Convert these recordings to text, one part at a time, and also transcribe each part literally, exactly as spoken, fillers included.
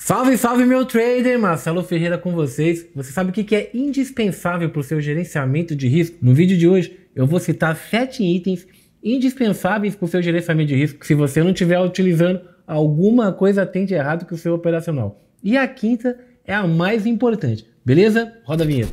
Salve, salve meu trader, Marcelo Ferreira com vocês. Você sabe o que é indispensável para o seu gerenciamento de risco? No vídeo de hoje eu vou citar sete itens indispensáveis para o seu gerenciamento de risco. Se você não estiver utilizando, alguma coisa tem de errado com o seu operacional. E a quinta é a mais importante, beleza? Roda a vinheta.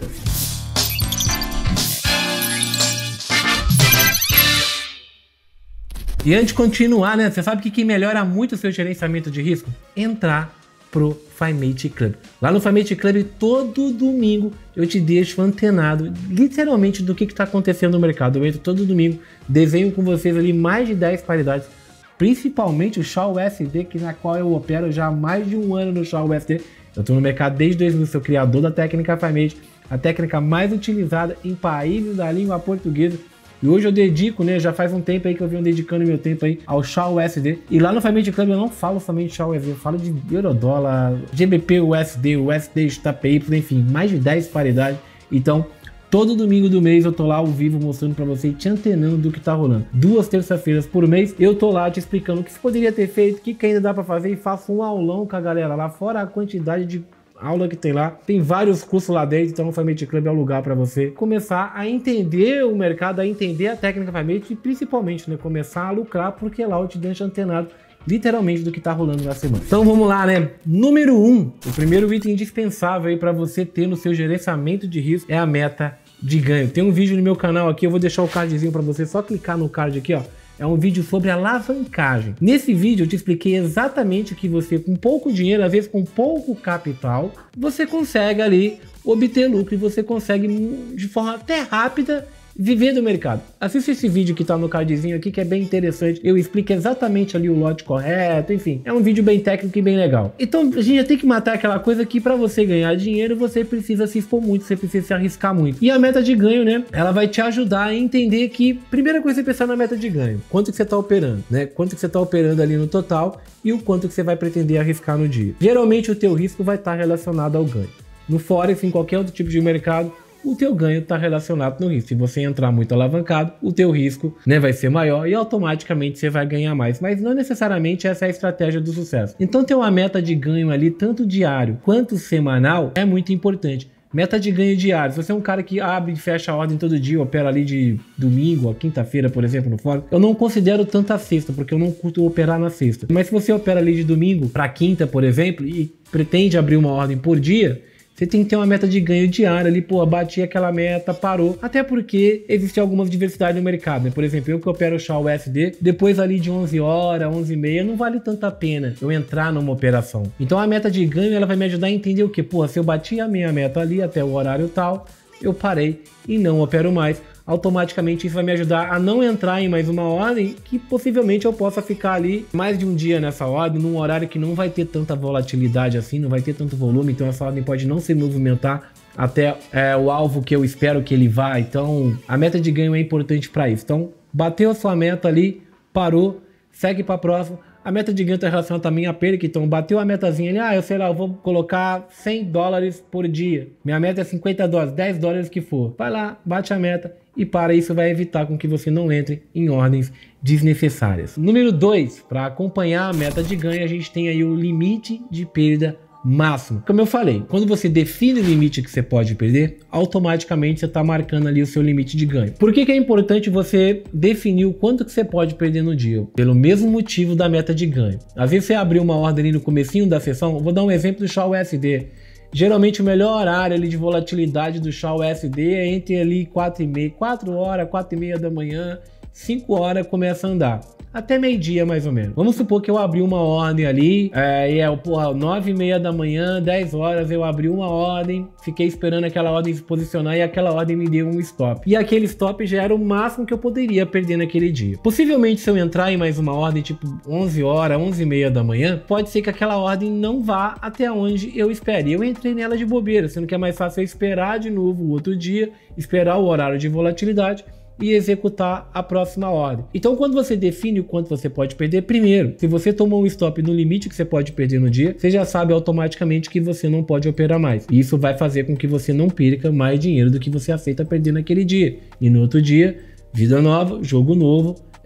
E antes de continuar, né? Você sabe o que melhora muito o seu gerenciamento de risco? Entrar pro FiMate Club. Lá no FiMate Club, todo domingo eu te deixo antenado, literalmente, do que está acontecendo no mercado. Eu entro todo domingo, desenho com vocês ali mais de dez paridades, principalmente o S H A U S D, que na qual eu opero já há mais de um ano no S H A U S D. Eu estou no mercado desde dois mil, sou criador da técnica FiMate, a técnica mais utilizada em países da língua portuguesa. E hoje eu dedico, né, já faz um tempo aí que eu venho dedicando meu tempo aí ao S H A U S D. E lá no FiMate Club eu não falo somente de S H A U S D, eu falo de Eurodólar, G B P U S D, U S D, T P Y, enfim, mais de dez paridades. Então, todo domingo do mês eu tô lá ao vivo mostrando pra você, te antenando do que tá rolando. Duas terças-feiras por mês eu tô lá te explicando o que você poderia ter feito, o que, que ainda dá pra fazer, e faço um aulão com a galera lá, fora a quantidade de aula que tem lá. Tem vários cursos lá dentro, então o FiMate Club é o lugar para você começar a entender o mercado, a entender a técnica FiMate e principalmente, né, começar a lucrar, porque lá eu te deixo antenado literalmente do que tá rolando na semana. Então vamos lá, né? Número um, o primeiro item indispensável aí para você ter no seu gerenciamento de risco é a meta de ganho. Tem um vídeo no meu canal aqui, eu vou deixar o cardzinho para você, só clicar no card aqui, ó. É um vídeo sobre alavancagem. Nesse vídeo eu te expliquei exatamente que você, com pouco dinheiro, às vezes com pouco capital, você consegue ali obter lucro e você consegue, de forma até rápida, viver do mercado. Assista esse vídeo que tá no cardzinho aqui, que é bem interessante. Eu explico exatamente ali o lote correto, enfim. É um vídeo bem técnico e bem legal. Então a gente já tem que matar aquela coisa que para você ganhar dinheiro, você precisa se expor muito, você precisa se arriscar muito. E a meta de ganho, né? Ela vai te ajudar a entender que, primeira coisa é pensar na meta de ganho. Quanto que você tá operando, né? Quanto que você tá operando ali no total e o quanto que você vai pretender arriscar no dia. Geralmente o teu risco vai estar relacionado ao ganho. No Forex, em qualquer outro tipo de mercado, o teu ganho está relacionado no risco. Se você entrar muito alavancado, o teu risco, né, vai ser maior e automaticamente você vai ganhar mais. Mas não necessariamente essa é a estratégia do sucesso. Então ter uma meta de ganho ali, tanto diário quanto semanal, é muito importante. Meta de ganho diário. Se você é um cara que abre e fecha a ordem todo dia, opera ali de domingo a quinta-feira, por exemplo, no Forex, eu não considero tanto a sexta, porque eu não curto operar na sexta. Mas se você opera ali de domingo para quinta, por exemplo, e pretende abrir uma ordem por dia, você tem que ter uma meta de ganho diária ali, pô, bati aquela meta, parou. Até porque existe algumas diversidades no mercado, né? Por exemplo, eu que opero o S H A U S D, depois ali de onze horas, onze e meia, não vale tanto a pena eu entrar numa operação. Então a meta de ganho, ela vai me ajudar a entender o que? Pô, se eu bati a minha meta ali até o horário tal, eu parei e não opero mais. Automaticamente isso vai me ajudar a não entrar em mais uma ordem que possivelmente eu possa ficar ali mais de um dia nessa ordem, num horário que não vai ter tanta volatilidade assim, não vai ter tanto volume, então essa ordem pode não se movimentar até é, o alvo que eu espero que ele vá. Então a meta de ganho é importante para isso. Então bateu a sua meta ali, parou, segue para a próxima. A meta de ganho está relacionada também a perca, então bateu a metazinha ali, ah, eu sei lá, eu vou colocar cem dólares por dia. Minha meta é cinquenta dólares, dez dólares que for. Vai lá, bate a meta e para, isso vai evitar com que você não entre em ordens desnecessárias. Número dois, para acompanhar a meta de ganho, a gente tem aí o limite de perda máximo. Como eu falei, quando você define o limite que você pode perder, automaticamente você está marcando ali o seu limite de ganho. Por que que é importante você definir o quanto que você pode perder no dia? Pelo mesmo motivo da meta de ganho. Às vezes você abriu uma ordem ali no comecinho da sessão, vou dar um exemplo do S H A U S D. Geralmente o melhor horário ali de volatilidade do S H A U S D é entre ali quatro e meia, quatro horas, quatro e meia da manhã, cinco horas começa a andar. Até meio-dia, mais ou menos. Vamos supor que eu abri uma ordem ali, é, e é, porra, nove e meia da manhã, dez horas, eu abri uma ordem, fiquei esperando aquela ordem se posicionar e aquela ordem me deu um stop. E aquele stop já era o máximo que eu poderia perder naquele dia. Possivelmente, se eu entrar em mais uma ordem, tipo onze horas, onze e meia da manhã, pode ser que aquela ordem não vá até onde eu espere. Eu entrei nela de bobeira, sendo que é mais fácil eu esperar de novo o outro dia, esperar o horário de volatilidade e executar a próxima ordem. Então, quando você define o quanto você pode perder, primeiro, se você tomou um stop no limite que você pode perder no dia, você já sabe automaticamente que você não pode operar mais. E isso vai fazer com que você não perca mais dinheiro do que você aceita perder naquele dia. E no outro dia, vida nova, jogo novo,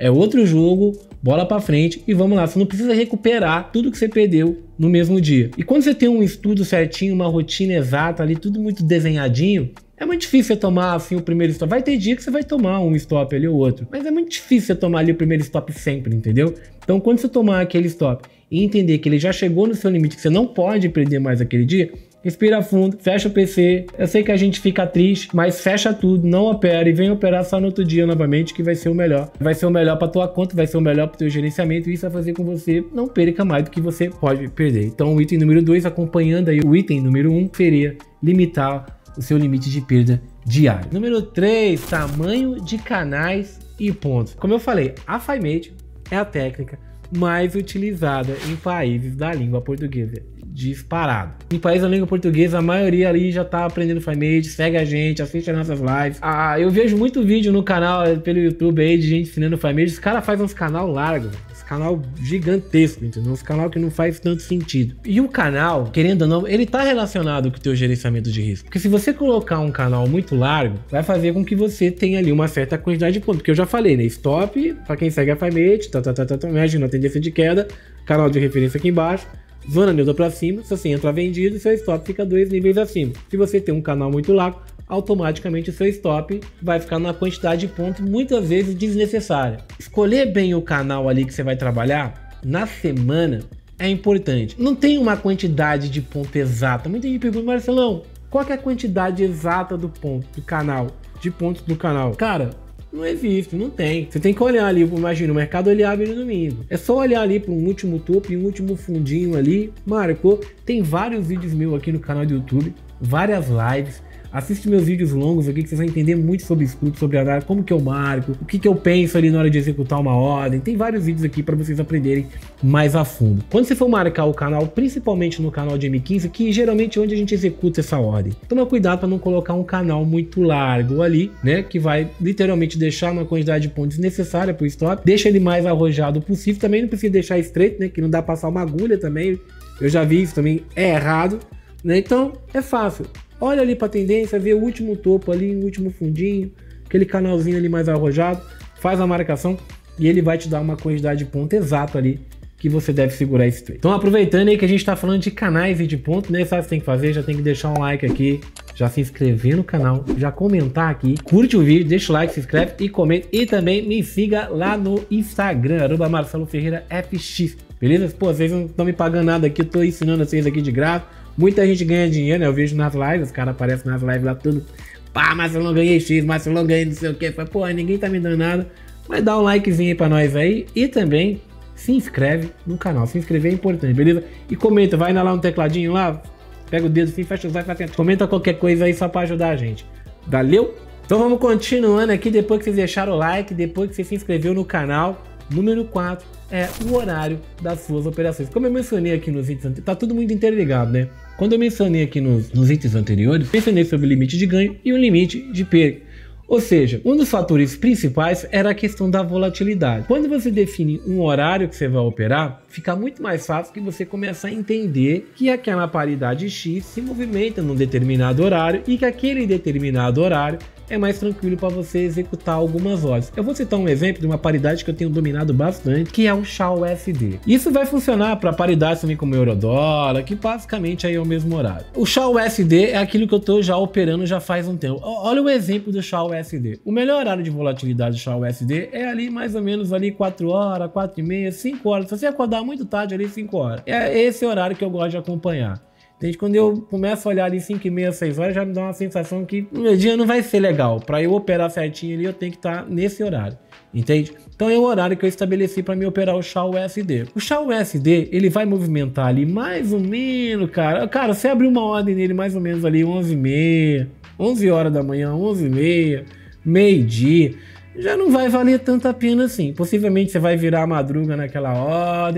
É outro jogo, bola pra frente e vamos lá. Você não precisa recuperar tudo que você perdeu no mesmo dia. E quando você tem um estudo certinho, uma rotina exata ali, tudo muito desenhadinho, é muito difícil você tomar assim o primeiro stop. Vai ter dia que você vai tomar um stop ali ou outro, mas é muito difícil você tomar ali o primeiro stop sempre, entendeu? Então quando você tomar aquele stop e entender que ele já chegou no seu limite, que você não pode perder mais aquele dia, respira fundo, fecha o P C. Eu sei que a gente fica triste, mas fecha tudo, não opera e vem operar só no outro dia novamente, que vai ser o melhor. Vai ser o melhor para tua conta, vai ser o melhor para o teu gerenciamento e isso vai fazer com que você não perca mais do que você pode perder. Então o item número dois, acompanhando aí o item número um, seria limitar o seu limite de perda diário. Número três, tamanho de canais e pontos. Como eu falei, a FiMate é a técnica mais utilizada em países da língua portuguesa, disparado. Em países da língua portuguesa, a maioria ali já tá aprendendo FiMate, segue a gente, assiste as nossas lives. Ah, eu vejo muito vídeo no canal, pelo YouTube aí, de gente ensinando FiMate. Os caras fazem uns canal largos, uns canal gigantesco, entendeu? Uns canal que não faz tanto sentido. E o canal, querendo ou não, ele tá relacionado com o teu gerenciamento de risco. Porque se você colocar um canal muito largo, vai fazer com que você tenha ali uma certa quantidade de pontos. Porque eu já falei, né? Stop, pra quem segue a FiMate, tá, tá, tá, tá, tá, imagina a tendência de queda, canal de referência aqui embaixo, zona neutra para cima. Se você entra vendido, seu stop fica dois níveis acima. Se você tem um canal muito largo, automaticamente o seu stop vai ficar numa quantidade de pontos muitas vezes desnecessária. Escolher bem o canal ali que você vai trabalhar na semana é importante. Não tem uma quantidade de ponto exata. Muita gente pergunta, Marcelão, qual que é a quantidade exata do ponto do canal, de pontos do canal? Cara, não existe, não tem. Você tem que olhar ali, imagina, o mercado ele abre no domingo. É só olhar ali para um último topo e um último fundinho ali, marcou. Tem vários vídeos meus aqui no canal do YouTube, várias lives. Assiste meus vídeos longos aqui que vocês vão entender muito sobre estudo, sobre análise, como que eu marco, o que que eu penso ali na hora de executar uma ordem. Tem vários vídeos aqui para vocês aprenderem mais a fundo. Quando você for marcar o canal, principalmente no canal de M quinze, que geralmente é onde a gente executa essa ordem, toma cuidado para não colocar um canal muito largo ali, né, que vai literalmente deixar uma quantidade de pontos desnecessária para o stop. Deixa ele mais arrojado possível, também não precisa deixar estreito, né, que não dá para passar uma agulha também. Eu já vi isso também, é errado, né? Então é fácil. Olha ali para a tendência, vê o último topo ali, o último fundinho, aquele canalzinho ali mais arrojado, faz a marcação e ele vai te dar uma quantidade de ponto exato ali que você deve segurar esse trade. Então aproveitando aí que a gente está falando de canais e de ponto, né? Sabe o que você tem que fazer? Já tem que deixar um like aqui, já se inscrever no canal, já comentar aqui, curte o vídeo, deixa o like, se inscreve e comenta. E também me siga lá no Instagram, arroba Marcelo Ferreira F X, beleza? Pô, vocês não estão me pagando nada aqui, eu tô ensinando vocês aqui de graça. Muita gente ganha dinheiro, né? Eu vejo nas lives, os caras aparecem nas lives lá tudo. Pá, Marcelão ganhei X, Marcelão ganhei não sei o que. Pô, ninguém tá me dando nada. Mas dá um likezinho aí pra nós aí. E também se inscreve no canal. Se inscrever é importante, beleza? E comenta, vai lá no tecladinho lá. Pega o dedo assim, fecha os olhos, comenta qualquer coisa aí só pra ajudar a gente. Valeu? Então vamos continuando aqui. Depois que vocês deixaram o like, depois que você se inscreveu no canal. Número quatro é o horário das suas operações. Como eu mencionei aqui nos itens anteriores, tá tudo muito interligado, né? Quando eu mencionei aqui nos, nos itens anteriores, mencionei sobre o limite de ganho e o limite de perda. Ou seja, um dos fatores principais era a questão da volatilidade. Quando você define um horário que você vai operar, fica muito mais fácil que você comece a entender que aquela paridade X se movimenta num determinado horário e que aquele determinado horário é mais tranquilo para você executar algumas ordens. Eu vou citar um exemplo de uma paridade que eu tenho dominado bastante, que é o S H A U S D. Isso vai funcionar para paridades também como euro-dólar, que basicamente aí é o mesmo horário. O S H A U S D é aquilo que eu estou já operando já faz um tempo. Olha o exemplo do S H A U S D. O melhor horário de volatilidade do S H A U S D é ali mais ou menos ali quatro horas, quatro e meia, cinco horas. Se você acordar muito tarde ali, cinco horas. É esse horário que eu gosto de acompanhar. Entende? Quando eu começo a olhar ali cinco e meia, seis horas, já me dá uma sensação que o meu dia não vai ser legal. Para eu operar certinho ali, eu tenho que estar nesse horário. Entende? Então é o horário que eu estabeleci para me operar o S H A U S D. O S H A U S D, ele vai movimentar ali mais ou menos, cara. Cara, você abrir uma ordem nele mais ou menos ali onze e meia, onze horas da manhã, onze e meia, meio-dia, já não vai valer tanto a pena assim. Possivelmente você vai virar a madruga naquela ordem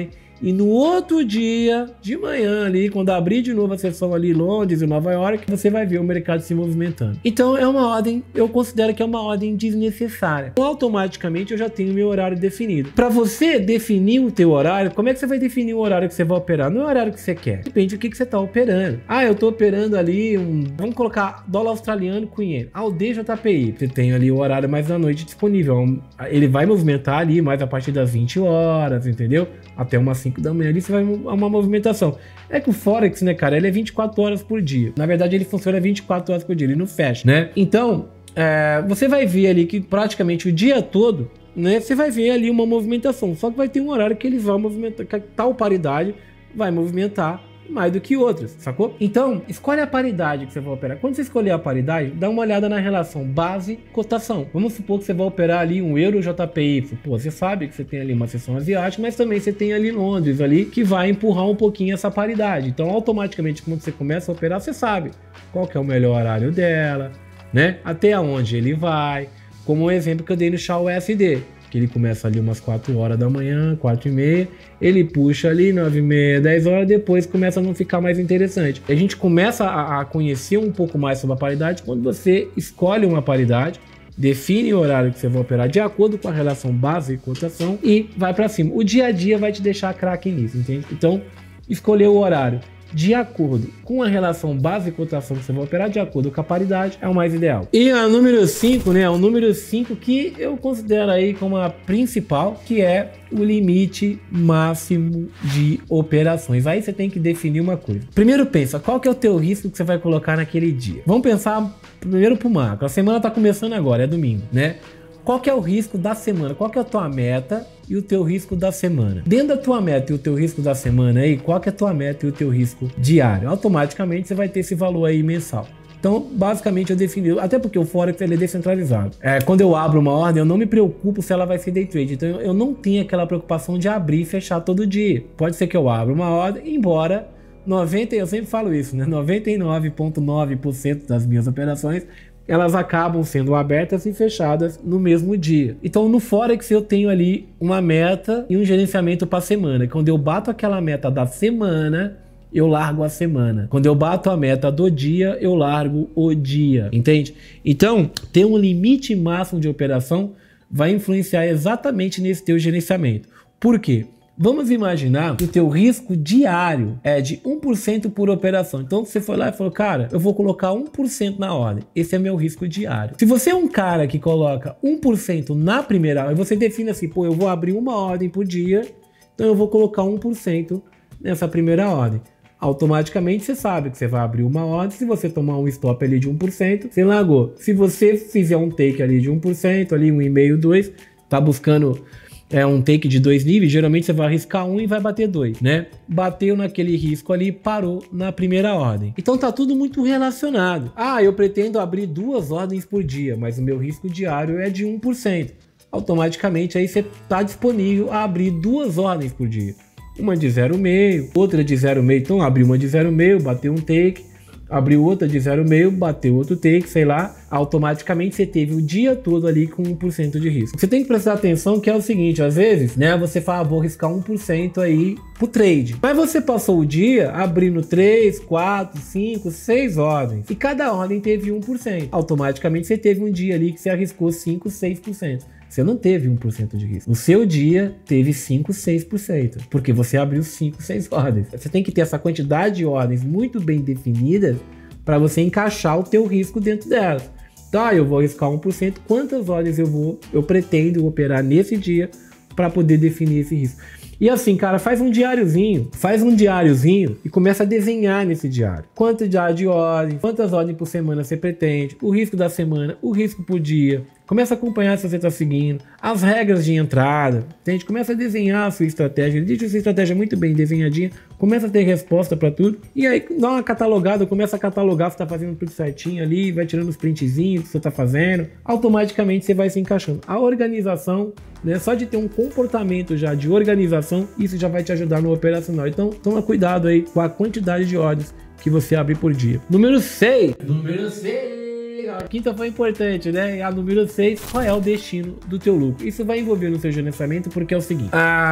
E no outro dia, de manhã ali, quando abrir de novo a sessão ali em Londres e Nova York, você vai ver o mercado se movimentando. Então é uma ordem, eu considero que é uma ordem desnecessária. Então, automaticamente eu já tenho meu horário definido. Para você definir o teu horário, como é que você vai definir o horário que você vai operar? Não é o horário que você quer. Depende do que, que você está operando. Ah, eu estou operando ali um... Vamos colocar dólar australiano com iene. Ah, o D J P I. Você tem ali o horário mais da noite disponível. Ele vai movimentar ali mais a partir das vinte horas, entendeu? Até umas cinco da manhã ali você vai uma movimentação. É que o Forex, né, cara, ele é vinte e quatro horas por dia. Na verdade, ele funciona vinte e quatro horas por dia, ele não fecha, né? Então, é, você vai ver ali que praticamente o dia todo, né, você vai ver ali uma movimentação. Só que vai ter um horário que ele vai movimentar, que tal paridade vai movimentar mais do que outras, sacou? Então, escolhe a paridade que você vai operar. Quando você escolher a paridade, dá uma olhada na relação base-cotação. Vamos supor que você vai operar ali um euro J P Y. Pô, você sabe que você tem ali uma seção asiática, mas também você tem ali Londres ali, que vai empurrar um pouquinho essa paridade. Então, automaticamente, quando você começa a operar, você sabe qual que é o melhor horário dela, né? Até onde ele vai. Como um exemplo que eu dei no S H A U S D. Que ele começa ali umas quatro horas da manhã, quatro e meia, ele puxa ali nove e meia, dez horas, depois começa a não ficar mais interessante. A gente começa a, a conhecer um pouco mais sobre a paridade quando você escolhe uma paridade, define o horário que você vai operar de acordo com a relação base e cotação e vai para cima. O dia a dia vai te deixar craque nisso, entende? Então, escolher o horário de acordo com a relação base e cotação que você vai operar, de acordo com a paridade, é o mais ideal. E a número cinco, né? O número cinco que eu considero aí como a principal, que é o limite máximo de operações. Aí você tem que definir uma coisa. Primeiro pensa, qual que é o teu risco que você vai colocar naquele dia? Vamos pensar primeiro pro macro. A semana tá começando agora, é domingo, né? Qual que é o risco da semana? Qual que é a tua meta e o teu risco da semana? Dentro da tua meta e o teu risco da semana aí, qual que é a tua meta e o teu risco diário? Automaticamente você vai ter esse valor aí mensal. Então, basicamente eu defini, até porque o Forex ele é descentralizado. É, quando eu abro uma ordem, eu não me preocupo se ela vai ser day trade. Então, eu não tenho aquela preocupação de abrir e fechar todo dia. Pode ser que eu abra uma ordem, embora noventa, eu sempre falo isso, né? noventa e nove vírgula nove por cento das minhas operações elas acabam sendo abertas e fechadas no mesmo dia. Então no Forex eu tenho ali uma meta e um gerenciamento para semana. Quando eu bato aquela meta da semana, eu largo a semana. Quando eu bato a meta do dia, eu largo o dia, entende? Então ter um limite máximo de operação vai influenciar exatamente nesse teu gerenciamento. Por quê? Vamos imaginar que o teu risco diário é de um por cento por operação. Então você foi lá e falou, cara, eu vou colocar um por cento na ordem. Esse é meu risco diário. Se você é um cara que coloca um por cento na primeira ordem, você define assim, pô, eu vou abrir uma ordem por dia, então eu vou colocar um por cento nessa primeira ordem. Automaticamente você sabe que você vai abrir uma ordem, se você tomar um stop ali de um por cento, você largou. Se você fizer um take ali de um por cento, ali um vírgula cinco, dois, tá buscando... é um take de dois níveis, geralmente você vai arriscar um e vai bater dois, né? Bateu naquele risco ali, parou na primeira ordem. Então tá tudo muito relacionado. Ah, eu pretendo abrir duas ordens por dia, mas o meu risco diário é de um por cento. Automaticamente aí você tá disponível a abrir duas ordens por dia. Uma de zero vírgula cinco, outra de zero vírgula cinco, então abri uma de zero vírgula cinco, bateu um take, abriu outra de zero vírgula cinco, bateu outro take, sei lá, automaticamente você teve o dia todo ali com um por cento de risco. Você tem que prestar atenção que é o seguinte, às vezes, né, você fala, ah, vou riscar um por cento aí pro trade. Mas você passou o dia abrindo três, quatro, cinco, seis ordens e cada ordem teve um por cento. Automaticamente você teve um dia ali que você arriscou cinco, seis por cento. Você não teve um por cento de risco. O seu dia teve cinco, seis por cento, porque você abriu cinco, seis ordens. Você tem que ter essa quantidade de ordens muito bem definidas para você encaixar o teu risco dentro delas. Tá, eu vou arriscar um por cento, quantas ordens eu vou, eu pretendo operar nesse dia para poder definir esse risco. E assim, cara, faz um diáriozinho, faz um diáriozinho e começa a desenhar nesse diário. Quanto diário de ordens, quantas ordens por semana você pretende, o risco da semana, o risco por dia. Começa a acompanhar se você está seguindo, as regras de entrada, entende? Começa a desenhar a sua estratégia, deixa a sua estratégia muito bem desenhadinha, começa a ter resposta para tudo, e aí dá uma catalogada, começa a catalogar se está fazendo tudo certinho ali, vai tirando os printzinhos que você está fazendo, automaticamente você vai se encaixando. A organização, né, só de ter um comportamento já de organização, isso já vai te ajudar no operacional. Então toma cuidado aí com a quantidade de ordens que você abre por dia. Número seis. Número seis. A quinta foi importante, né? A número seis, qual é o destino do teu lucro? Isso vai envolver no seu gerenciamento porque é o seguinte, a...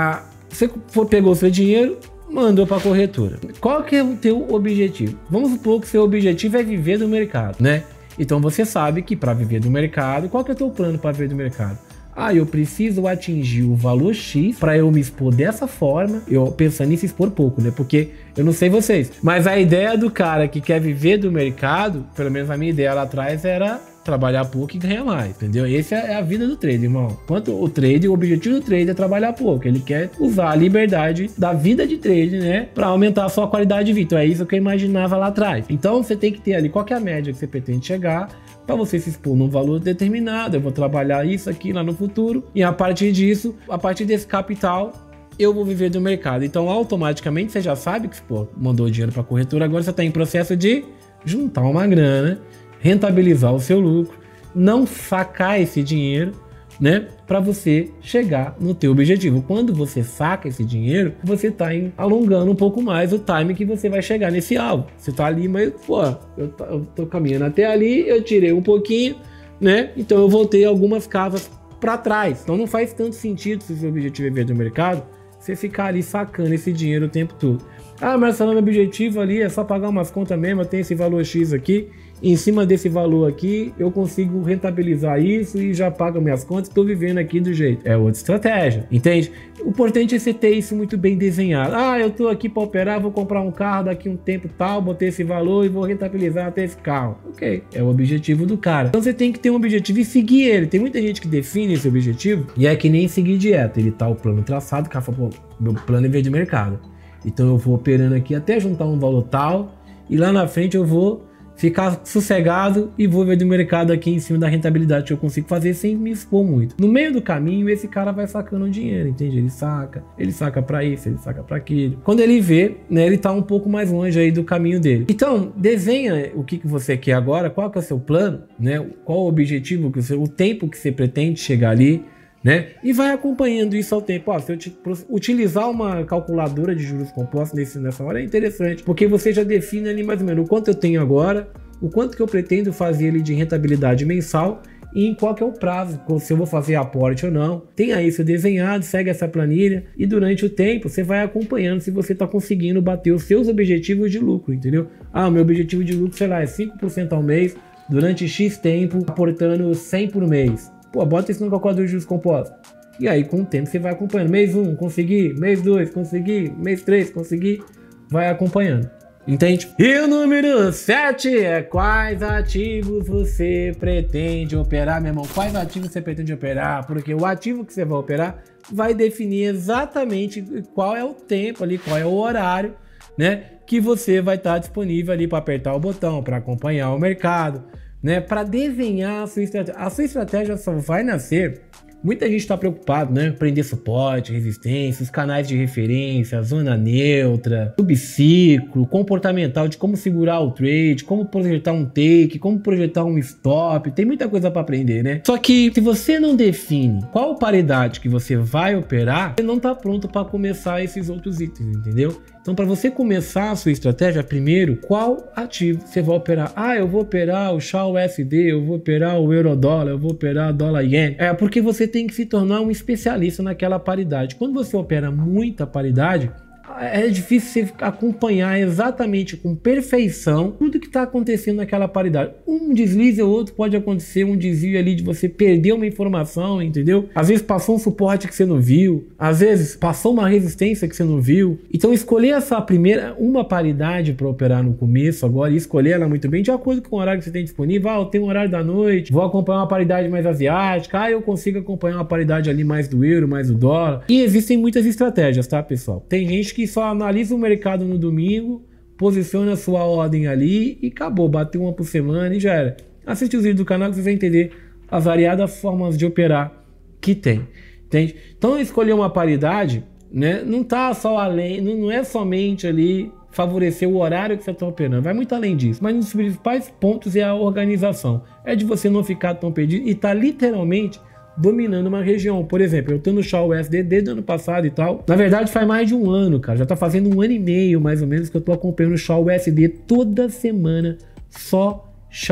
você for, pegou o seu dinheiro, mandou para a corretora. Qual que é o teu objetivo? Vamos supor que o seu objetivo é viver do mercado, né? Então você sabe que para viver do mercado, qual que é o teu plano para viver do mercado? Ah, eu preciso atingir o valor X para eu me expor dessa forma. Eu pensando em se expor pouco, né? Porque eu não sei vocês, mas a ideia do cara que quer viver do mercado, pelo menos a minha ideia lá atrás era trabalhar pouco e ganhar mais, entendeu? Essa é a vida do trade, irmão. Quanto o trade, o objetivo do trade é trabalhar pouco. Ele quer usar a liberdade da vida de trade, né? Para aumentar a sua qualidade de vida. Então é isso que eu imaginava lá atrás. Então você tem que ter ali qual que é a média que você pretende chegar para você se expor num valor determinado. Eu vou trabalhar isso aqui lá no futuro e a partir disso, a partir desse capital, eu vou viver do mercado. Então automaticamente você já sabe que, pô, mandou dinheiro para a corretora, agora você está em processo de juntar uma grana, rentabilizar o seu lucro, não sacar esse dinheiro, né, para você chegar no teu objetivo. Quando você saca esse dinheiro, você está alongando um pouco mais o time que você vai chegar nesse alvo. Você está ali, mas pô, eu, eu tô caminhando até ali, eu tirei um pouquinho, né? Então eu voltei algumas casas para trás. Então não faz tanto sentido, se o seu objetivo é ver do mercado, você ficar ali sacando esse dinheiro o tempo todo. Ah, mas meu objetivo ali é só pagar umas contas mesmo, eu tenho esse valor X aqui, em cima desse valor aqui eu consigo rentabilizar isso e já pago minhas contas, estou vivendo aqui do jeito. É outra estratégia, entende? O importante é você ter isso muito bem desenhado. Ah, eu estou aqui para operar, vou comprar um carro daqui um tempo tal, botei esse valor e vou rentabilizar até esse carro. Ok, é o objetivo do cara. Então você tem que ter um objetivo e seguir ele. Tem muita gente que define esse objetivo e é que nem seguir dieta. Ele tá o plano traçado, o cara fala, pô, meu plano é ver de mercado. Então eu vou operando aqui até juntar um valor tal e lá na frente eu vou ficar sossegado e vou ver do mercado aqui em cima da rentabilidade que eu consigo fazer sem me expor muito. No meio do caminho, esse cara vai sacando dinheiro, entende? Ele saca, ele saca para isso, ele saca para aquilo. Quando ele vê, né, ele tá um pouco mais longe aí do caminho dele. Então, desenha o que, que você quer agora, qual que é o seu plano, né? Qual o objetivo, que você, o tempo que você pretende chegar ali, né? E vai acompanhando isso ao tempo. Ó, se eu te, utilizar uma calculadora de juros compostos nesse, nessa hora é interessante, porque você já define ali mais ou menos o quanto eu tenho agora, o quanto que eu pretendo fazer ali de rentabilidade mensal e em qual que é o prazo, se eu vou fazer aporte ou não. Tenha isso desenhado, segue essa planilha e durante o tempo você vai acompanhando se você está conseguindo bater os seus objetivos de lucro, entendeu? Ah, meu objetivo de lucro, sei lá, é cinco por cento ao mês durante X tempo, aportando cem por mês. Pô, bota isso no calculador de juros compostos. E aí, com o tempo, você vai acompanhando. Mês um, consegui. Mês dois, consegui. Mês três, consegui. Vai acompanhando. Entende? E o número sete é quais ativos você pretende operar, meu irmão? Quais ativos você pretende operar? Porque o ativo que você vai operar vai definir exatamente qual é o tempo ali, qual é o horário, né? Que você vai estar disponível ali para apertar o botão, para acompanhar o mercado, né, para desenhar a sua estratégia. A sua estratégia só vai nascer. Muita gente está preocupado, né? Aprender suporte, resistência, os canais de referência, zona neutra, subciclo, comportamental, de como segurar o trade, como projetar um take, como projetar um stop. Tem muita coisa para aprender, né? Só que se você não define qual paridade que você vai operar, você não está pronto para começar esses outros itens, entendeu? Então, para você começar a sua estratégia, primeiro, qual ativo você vai operar? Ah, eu vou operar o S H A U S D, eu vou operar o Eurodólar, eu vou operar dólar ien. É porque você tem que se tornar um especialista naquela paridade. Quando você opera muita paridade, é difícil você acompanhar exatamente com perfeição tudo que está acontecendo naquela paridade. Um deslize ou outro pode acontecer, um desvio ali de você perder uma informação, entendeu? Às vezes passou um suporte que você não viu, às vezes passou uma resistência que você não viu. Então escolher essa primeira, uma paridade para operar no começo agora e escolher ela muito bem de acordo com o horário que você tem disponível. Ah, eu tenho um horário da noite, vou acompanhar uma paridade mais asiática, ah, eu consigo acompanhar uma paridade ali mais do euro, mais do dólar. E existem muitas estratégias, tá, pessoal? Tem gente que só analisa o mercado no domingo, posiciona a sua ordem ali e acabou, bateu uma por semana e já era. Assiste os vídeos do canal que você vai entender as variadas formas de operar que tem, entende? Então escolher uma paridade, né, não tá só além, não, não é somente ali favorecer o horário que você está operando, vai muito além disso, mas um dos principais pontos é a organização, é de você não ficar tão perdido e tá literalmente dominando uma região. Por exemplo, eu tô no S H A U S D desde o ano passado e tal. Na verdade, faz mais de um ano, cara. Já tá fazendo um ano e meio, mais ou menos, que eu tô acompanhando o S H A U S D toda semana. Só S H A U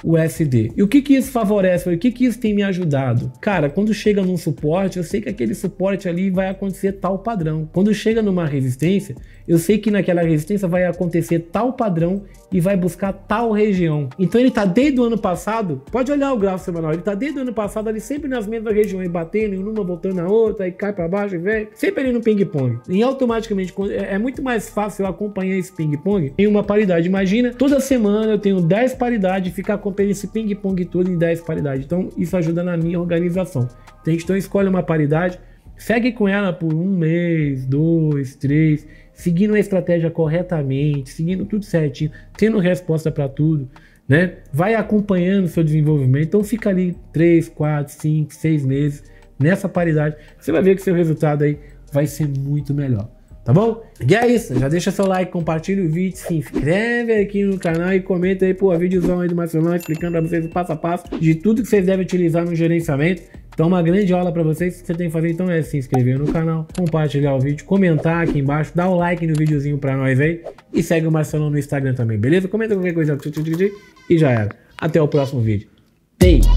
U S D. E o que que isso favorece? O que que isso tem me ajudado? Cara, quando chega num suporte, eu sei que aquele suporte ali vai acontecer tal padrão. Quando chega numa resistência, eu sei que naquela resistência vai acontecer tal padrão e vai buscar tal região. Então ele tá desde o ano passado, pode olhar o gráfico semanal, ele tá desde o ano passado ali sempre nas mesmas regiões, batendo em uma, voltando na outra, aí cai para baixo e vem, sempre ali no ping-pong. E automaticamente é muito mais fácil eu acompanhar esse ping-pong em uma paridade. Imagina, toda semana eu tenho dez paridades e ficar acompanhando esse ping-pong todo em dez paridades. Então isso ajuda na minha organização. Então escolhe uma paridade, segue com ela por um mês, dois, três, seguindo a estratégia corretamente, seguindo tudo certinho, tendo resposta para tudo, né? Vai acompanhando o seu desenvolvimento. Então fica ali três, quatro, cinco, seis meses nessa paridade. Você vai ver que seu resultado aí vai ser muito melhor. Tá bom? E é isso, já deixa seu like, compartilha o vídeo, se inscreve aqui no canal e comenta aí, pô, vídeozão aí do Marcelão explicando pra vocês o passo a passo de tudo que vocês devem utilizar no gerenciamento. Então uma grande aula pra vocês. O que você tem que fazer então é se inscrever no canal, compartilhar o vídeo, comentar aqui embaixo, dar o like no videozinho pra nós aí e segue o Marcelão no Instagram também, beleza? Comenta qualquer coisa e já era. Até o próximo vídeo. Tei!